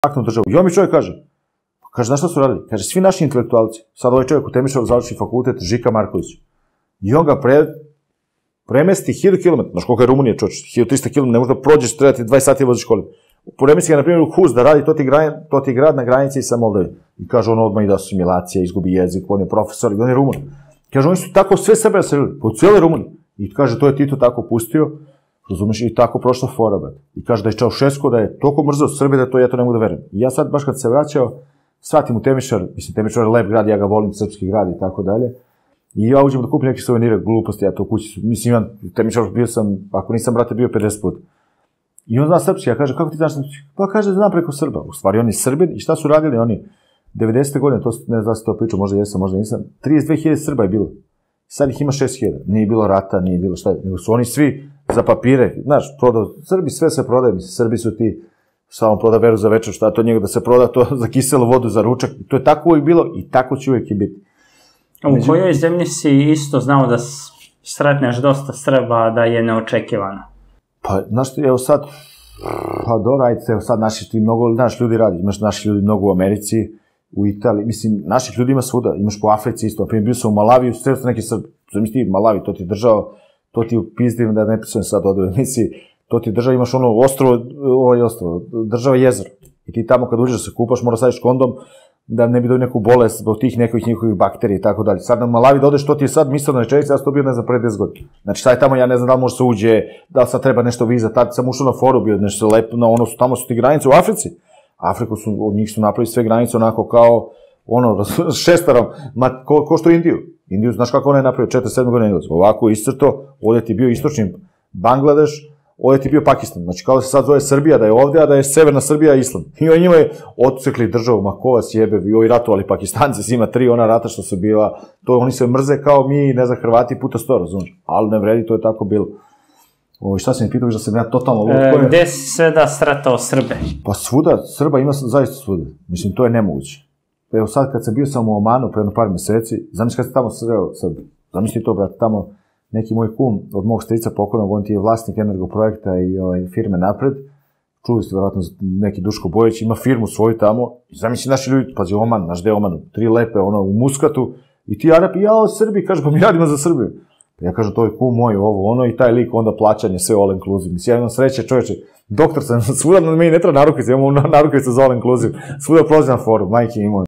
taknu državu. I on mi čovjek kaže, znaš šta su radili? Kaže, svi naši intelektualci, sad ovaj čovjek u Temišvaru završi fakultet, Žika Marković, i on ga premesti 1000 km, znaš koliko je Rumunija, čovječ, 1300 km, ne možda prođeš, treba ti 20 sati voziš školi. Premesti ga, na primjer, u Hus da radi, to ti je grad na granici sa Moldavijom. I kaže, on odmah ide asimilacija, izgubi jezik, on je profesor, i on je Rumun. Kaže, oni su tako sve Srbe naselili, po cijele Rumunije. I kaže, to je Tito tako pustio, razumiješ, i tako prošla fora, brate. I kaže da je Čaušesku, da je toliko mrzao Srbije da to ja to ne mogu da verujem. I ja sad, baš kad se vraćao, shvatim u Temišvar, mislim, Temišvar je lep grad, ja ga volim, srpski grad i tako dalje. I ja uđem da kupim neke suvenire, gluposti, ja to u kući, mislim, imam Temišvar, bio sam, ako nisam, brate, bio 50 puta. I on zna srpski, ja kaže, kako ti znaš srpski? Pa kaže, znam preko Srba. U stvari, on je Srbin, i šta su radili oni? 90. godine, to ne znam da se to pričao, možda jesam, možda nisam, 32.000 Srba je bilo. Sad ih ima 6.000. Nije bilo rata, nije bilo šta, nego su oni svi za papire, znaš, Srbi sve se prodaje, mislim, Srbi su ti, šta on proda veru za večer, šta to njega da se proda, to za kiselu vodu, za ručak, to je tako uvijek bilo i tako će uvijek i biti. U kojoj zemlji si isto znao da sretneš dosta Srba, da je neočekivano? Pa, znaš, evo sad, pa dobro, ajde, evo sad naši mnogo, znaš, ljudi radi, imaš naši ljudi mnogo u Americi, u Italiji, mislim, naših ljudi ima svuda, imaš po Africi isto, primjer, bio sam u Malaviju, sreo sam neki Srb, zamisli ti, Malavi, to ti država, to ti upizdim, da ne pisujem sad od ove emisiji, to ti država, imaš ono ostrvo, država jezero, i ti tamo kad uđeš da se kupaš, mora staviš kondom, da ne bi dobio neku bolest zbog tih nekih njihovih bakterija i tako dalje. Sad na Malavi da odeš, to ti je sad misleno rečenica, ja sam to bio, ne znam, pre 10 godina. Znači, šta je tamo, ja ne znam da li može se uđe, da li sad treba nešto viza, tad sam ušao na foru, bio nešto lepo, tamo su ti granice u Africi. Afriku su, od njih su napravili sve granice onako kao, šestarom, ko što Indiju. Indiju, znaš kako ona je napravio, 47 godina Engleska. Ovako iscrto, ovdje ti bio istočni Bangladeš, ovdje ti bio Pakistan. Znači, kao da se sad zove Srbija, da je ovdje, a da je severna Srbija Island. I oni njima je odsekli državu, ma ko vas jebe, i ovi ratovali Pakistanci, s ima 3 ona rata što su bila, to oni se mrze kao mi, ne znam, Hrvati puta 100, razumiješ. Ali ne vredi, to je tako bilo. Šta si mi pitao, da sam ja totalno lud. Gde si sve da sretao Srbe? Pa svuda, Srba ima zaista svuda. Mislim, to je nemoguće. Evo sad kad sam bio sam u Omanu pre jedno par meseci, zamisli kad sam tamo sreo Srbe. Zamisli to, brate, tamo neki moj kum od mog strica pokojnog, on ti je vlasnik energoprojekta i firme Napred. Čuli ste vjerojatno neki Duško Bojić, ima firmu svoju tamo. Zamisli naši ljudi, pazi, Oman, naš deo Omanu, 3 lepe, u Muskatu. I ti Arapi, jao, Srbi, kaže, pa mi radimo za Srbiju. Ja kažem, to je kum moj, i taj lik, onda plaćanje, sve all inclusive. Mislim, ja imam sreće, čovječe, doktor sam, svuda na meni ne treba narukice, imamo narukice za all inclusive, svuda prolazim na foru, majke imao.